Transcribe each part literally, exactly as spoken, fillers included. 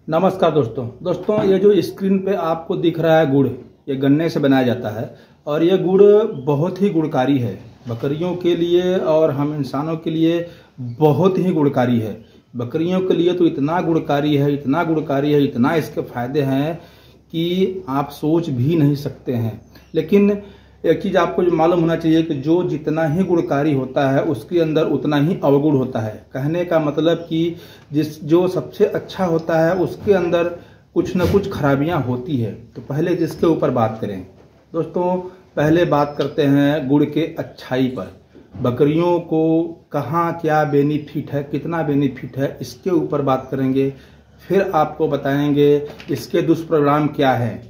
नमस्कार दोस्तों दोस्तों ये जो स्क्रीन पे आपको दिख रहा है गुड़, ये गन्ने से बनाया जाता है और ये गुड़ बहुत ही गुणकारी है। बकरियों के लिए और हम इंसानों के लिए बहुत ही गुणकारी है। बकरियों के लिए तो इतना गुणकारी है, इतना गुणकारी है, इतना इसके फायदे हैं कि आप सोच भी नहीं सकते हैं। लेकिन एक चीज़ आपको जो मालूम होना चाहिए कि जो जितना ही गुणकारी होता है उसके अंदर उतना ही अवगुण होता है। कहने का मतलब कि जिस जो सबसे अच्छा होता है उसके अंदर कुछ न कुछ खराबियां होती है। तो पहले जिसके ऊपर बात करें दोस्तों, पहले बात करते हैं गुड़ के अच्छाई पर। बकरियों को कहाँ क्या बेनिफिट है, कितना बेनिफिट है, इसके ऊपर बात करेंगे। फिर आपको बताएंगे इसके दुष्परिणाम क्या है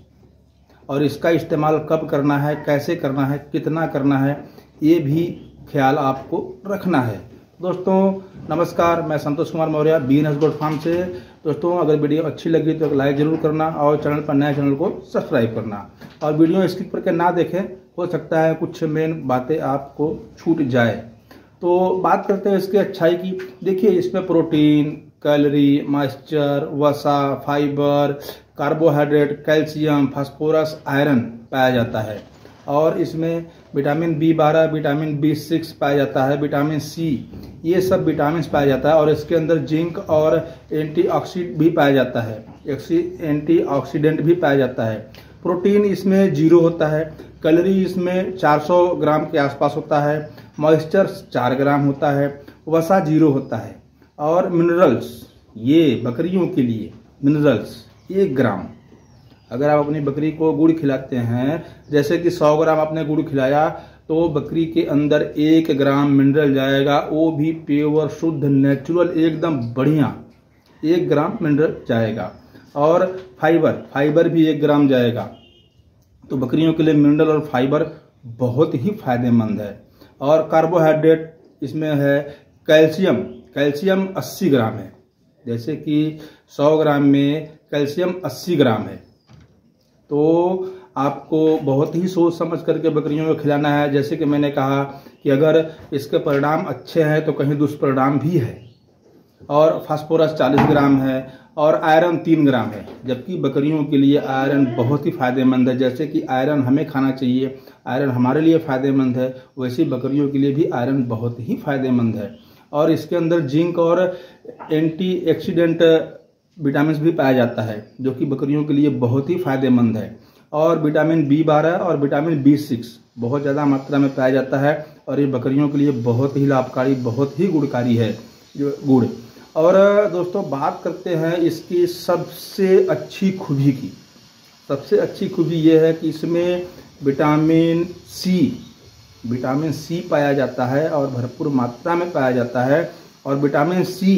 और इसका इस्तेमाल कब करना है, कैसे करना है, कितना करना है, ये भी ख्याल आपको रखना है। दोस्तों नमस्कार, मैं Santosh Kumar Maurya BNS goat farm से। दोस्तों अगर वीडियो अच्छी लगी तो एक लाइक जरूर करना और चैनल पर नए चैनल को सब्सक्राइब करना और वीडियो स्किप करके ना देखें, हो सकता है कुछ मेन बातें आपको छूट जाए। तो बात करते हैं इसकी अच्छाई की। देखिए इसमें प्रोटीन, कैलोरी, मॉइस्चर, वसा, fibre, carbohydrate, calcium, phosphorus, iron पाया जाता है और इसमें विटामिन बी बारह, विटामिन बी सिक्स पाया जाता है, विटामिन सी, ये सब विटामिन पाया जाता है और इसके अंदर जिंक और एंटीऑक्सीडेंट भी पाया जाता है एंटीऑक्सीडेंट भी पाया जाता है। प्रोटीन इसमें जीरो होता है, कैलोरी इसमें चार सौ ग्राम के आसपास होता है, मॉइस्चर चार ग्राम होता है, वसा जीरो होता है और मिनरल्स, ये बकरियों के लिए मिनरल्स एक ग्राम। अगर आप अपनी बकरी को गुड़ खिलाते हैं, जैसे कि सौ ग्राम आपने गुड़ खिलाया तो बकरी के अंदर एक ग्राम मिनरल जाएगा, वो भी प्योर शुद्ध नेचुरल एकदम बढ़िया एक ग्राम मिनरल जाएगा। और फाइबर फाइबर भी एक ग्राम जाएगा। तो बकरियों के लिए मिनरल और फाइबर बहुत ही फायदेमंद है। और कार्बोहाइड्रेट इसमें है, कैल्शियम कैल्शियम अस्सी ग्राम है, जैसे कि सौ ग्राम में कैल्शियम अस्सी ग्राम है। तो आपको बहुत ही सोच समझ करके बकरियों को खिलाना है। जैसे कि मैंने कहा कि अगर इसके परिणाम अच्छे हैं तो कहीं दुष्परिणाम भी है। और फास्फोरस चालीस ग्राम है और आयरन तीन ग्राम है, जबकि बकरियों के लिए आयरन बहुत ही फायदेमंद है। जैसे कि आयरन हमें खाना चाहिए, आयरन हमारे लिए फायदेमंद है, वैसे बकरियों के लिए भी आयरन बहुत ही फायदेमंद है। और इसके अंदर जिंक और एंटीऑक्सीडेंट विटामिन भी पाया जाता है, जो कि बकरियों के लिए बहुत ही फायदेमंद है। और विटामिन बी बारह और विटामिन बी सिक्स बहुत ज़्यादा मात्रा में पाया जाता है और ये बकरियों के लिए बहुत ही लाभकारी, बहुत ही गुणकारी है जो गुड़। और दोस्तों बात करते हैं इसकी सबसे अच्छी खूबी की। सबसे अच्छी खूबी ये है कि इसमें विटामिन सी विटामिन सी पाया जाता है और भरपूर मात्रा में पाया जाता है। और विटामिन सी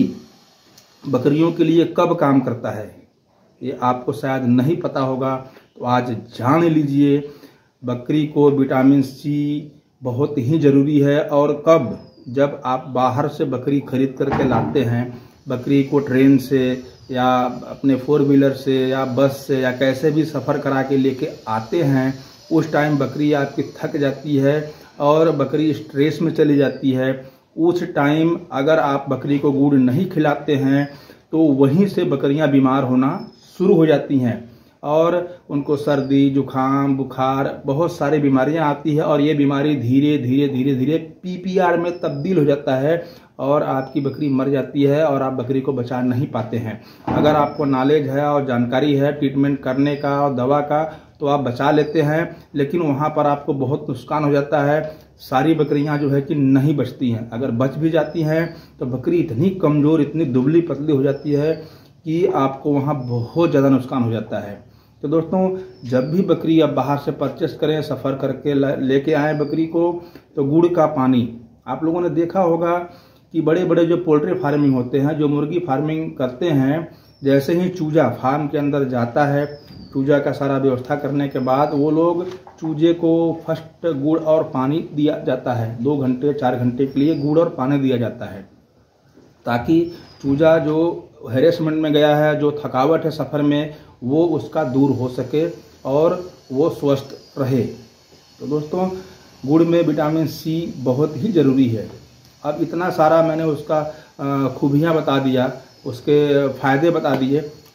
बकरियों के लिए कब काम करता है ये आपको शायद नहीं पता होगा, तो आज जान लीजिए। बकरी को विटामिन सी बहुत ही ज़रूरी है। और कब, जब आप बाहर से बकरी खरीद करके लाते हैं, बकरी को ट्रेन से या अपने फोर व्हीलर से या बस से या कैसे भी सफ़र करा के लेके आते हैं, उस टाइम बकरी आपकी थक जाती है और बकरी स्ट्रेस में चली जाती है। उस टाइम अगर आप बकरी को गुड़ नहीं खिलाते हैं तो वहीं से बकरियां बीमार होना शुरू हो जाती हैं और उनको सर्दी, जुखाम, बुखार, बहुत सारी बीमारियां आती है और ये बीमारी धीरे धीरे धीरे धीरे पीपीआर में तब्दील हो जाता है और आपकी बकरी मर जाती है और आप बकरी को बचा नहीं पाते हैं। अगर आपको नॉलेज है और जानकारी है ट्रीटमेंट करने का और दवा का तो आप बचा लेते हैं, लेकिन वहाँ पर आपको बहुत नुकसान हो जाता है। सारी बकरियां जो है कि नहीं बचती हैं। अगर बच भी जाती हैं तो बकरी इतनी कमज़ोर, इतनी दुबली पतली हो जाती है कि आपको वहाँ बहुत ज़्यादा नुकसान हो जाता है। तो दोस्तों जब भी बकरी आप बाहर से परचेस करें, सफ़र करके लेके आएँ बकरी को, तो गुड़ का पानी, आप लोगों ने देखा होगा कि बड़े बड़े जो पोल्ट्री फार्मिंग होते हैं, जो मुर्गी फार्मिंग करते हैं, जैसे ही चूजा फार्म के अंदर जाता है, चूजा का सारा व्यवस्था करने के बाद वो लोग चूजे को फर्स्ट गुड़ और पानी दिया जाता है। दो घंटे चार घंटे के लिए गुड़ और पानी दिया जाता है ताकि चूजा जो हैरेसमेंट में गया है, जो थकावट है सफ़र में, वो उसका दूर हो सके और वो स्वस्थ रहे। तो दोस्तों गुड़ में विटामिन सी बहुत ही ज़रूरी है। अब इतना सारा मैंने उसका खूबियाँ बता दिया, उसके फ़ायदे बता दिए।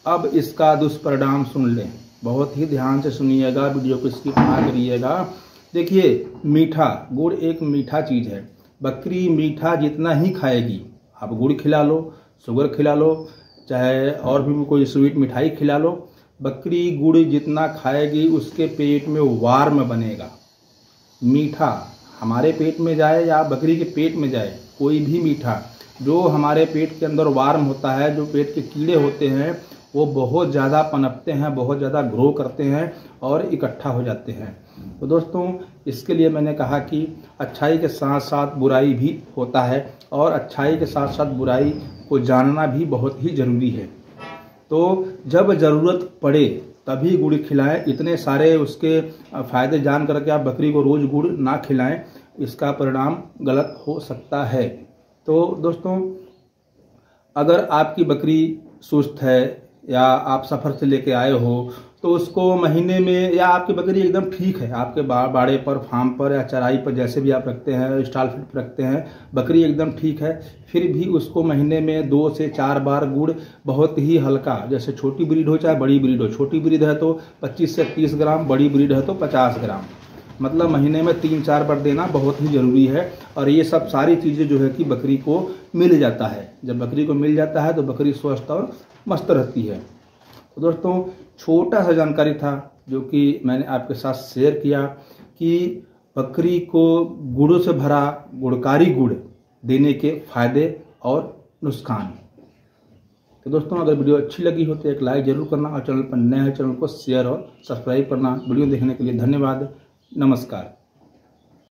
अब इसका दुष्परिणाम सुन लें, बहुत ही ध्यान से सुनिएगा, वीडियो को स्किप ना करिएगा। देखिए, मीठा गुड़ एक मीठा चीज़ है। बकरी मीठा जितना ही खाएगी, आप गुड़ खिला लो, शुगर खिला लो, चाहे और भी कोई स्वीट मिठाई खिला लो, बकरी गुड़ जितना खाएगी उसके पेट में वार्म बनेगा। मीठा हमारे पेट में जाए या बकरी के पेट में जाए, कोई भी मीठा जो हमारे पेट के अंदर वार्म होता है, जो पेट के कीड़े होते हैं, वो बहुत ज़्यादा पनपते हैं, बहुत ज़्यादा ग्रो करते हैं और इकट्ठा हो जाते हैं। तो दोस्तों, इसके लिए मैंने कहा कि अच्छाई के साथ साथ बुराई भी होता है और अच्छाई के साथ साथ बुराई को जानना भी बहुत ही ज़रूरी है। तो जब ज़रूरत पड़े तभी गुड़ खिलाएं। इतने सारे उसके फ़ायदे जान करके आप बकरी को रोज़ गुड़ ना खिलाएं, इसका परिणाम गलत हो सकता है। तो दोस्तों, अगर आपकी बकरी सुस्त है या आप सफ़र से लेके आए हो, तो उसको महीने में, या आपकी बकरी एकदम ठीक है, आपके बा, बाड़े पर, फार्म पर या चराई पर, जैसे भी आप रखते हैं, स्टॉल फीड पर रखते हैं, बकरी एकदम ठीक है, फिर भी उसको महीने में दो से चार बार गुड़ बहुत ही हल्का, जैसे छोटी ब्रीड हो चाहे बड़ी ब्रीड हो, छोटी ब्रीड है तो पच्चीस से तीस ग्राम, बड़ी ब्रीड है तो पचास ग्राम, मतलब महीने में तीन चार बार देना बहुत ही ज़रूरी है। और ये सब सारी चीज़ें जो है कि बकरी को मिल जाता है। जब बकरी को मिल जाता है तो बकरी स्वस्थ और मस्त रहती है। तो दोस्तों, छोटा सा जानकारी था जो कि मैंने आपके साथ शेयर किया कि बकरी को गुड़ों से भरा गुड़कारी गुड़ देने के फायदे और नुकसान। तो दोस्तों, अगर वीडियो अच्छी लगी हो तो एक लाइक जरूर करना और चैनल पर नए हैं चैनल को शेयर और सब्सक्राइब करना। वीडियो देखने के लिए धन्यवाद। नमस्कार।